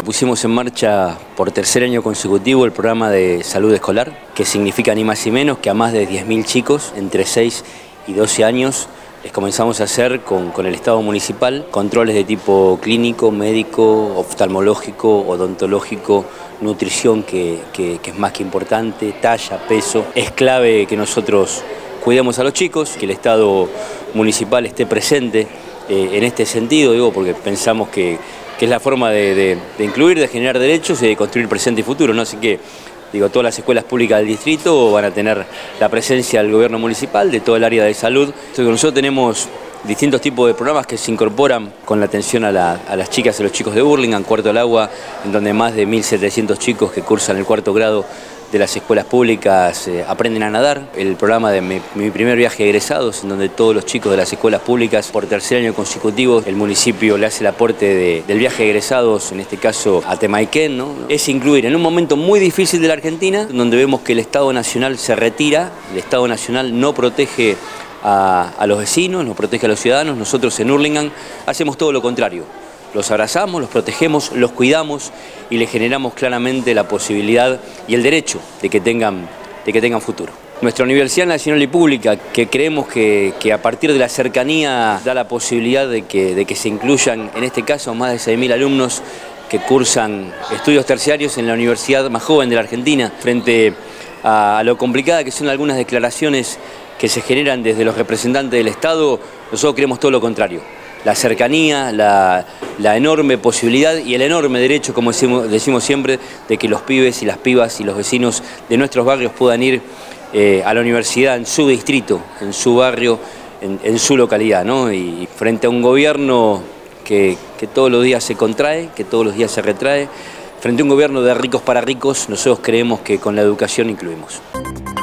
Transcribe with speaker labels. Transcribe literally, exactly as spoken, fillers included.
Speaker 1: Pusimos en marcha por tercer año consecutivo el programa de salud escolar, que significa ni más ni menos que a más de diez mil chicos entre seis y doce años les comenzamos a hacer con, con el Estado municipal controles de tipo clínico, médico, oftalmológico, odontológico, nutrición, que, que, que es más que importante, talla, peso. Es clave que nosotros cuidemos a los chicos, que el Estado municipal esté presente eh, en este sentido, digo, porque pensamos que, que es la forma de, de, de incluir, de generar derechos y de construir presente y futuro, ¿no? Así que, digo, todas las escuelas públicas del distrito van a tener la presencia del gobierno municipal, de todo el área de salud. Entonces, nosotros tenemos distintos tipos de programas que se incorporan con la atención a, la, a las chicas y los chicos de Burlingame, Cuarto del Agua, en donde más de mil setecientos chicos que cursan el cuarto grado de las escuelas públicas eh, aprenden a nadar. El programa de mi, mi primer viaje de egresados, en donde todos los chicos de las escuelas públicas, por tercer año consecutivo, el municipio le hace el aporte de, del viaje de egresados, en este caso a Temaiken, ¿no? Es incluir en un momento muy difícil de la Argentina, donde vemos que el Estado Nacional se retira, el Estado Nacional no protege a, a los vecinos, no protege a los ciudadanos. Nosotros en Hurlingham hacemos todo lo contrario. Los abrazamos, los protegemos, los cuidamos y les generamos claramente la posibilidad y el derecho de que tengan, de que tengan futuro. Nuestra Universidad Nacional y Pública, que creemos que, que a partir de la cercanía da la posibilidad de que, de que se incluyan, en este caso, más de seis mil alumnos que cursan estudios terciarios en la universidad más joven de la Argentina, frente a, a lo complicada que son algunas declaraciones que se generan desde los representantes del Estado. Nosotros creemos todo lo contrario. La cercanía, la, la enorme posibilidad y el enorme derecho, como decimos, decimos siempre, de que los pibes y las pibas y los vecinos de nuestros barrios puedan ir eh, a la universidad en su distrito, en su barrio, en, en su localidad, ¿no? Y frente a un gobierno que, que todos los días se contrae, que todos los días se retrae, frente a un gobierno de ricos para ricos, nosotros creemos que con la educación incluimos.